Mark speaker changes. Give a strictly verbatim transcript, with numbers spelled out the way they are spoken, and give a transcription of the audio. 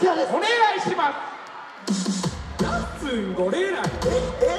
Speaker 1: ちらです。
Speaker 2: お願いします。ラッスンゴレライ。
Speaker 1: え